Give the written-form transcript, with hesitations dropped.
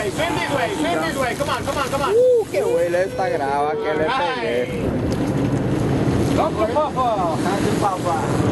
way, spin this way, spin this way. Come on, come on, come on. Qué buena esta grava que le pegué. Loco, papá. Happy Papa.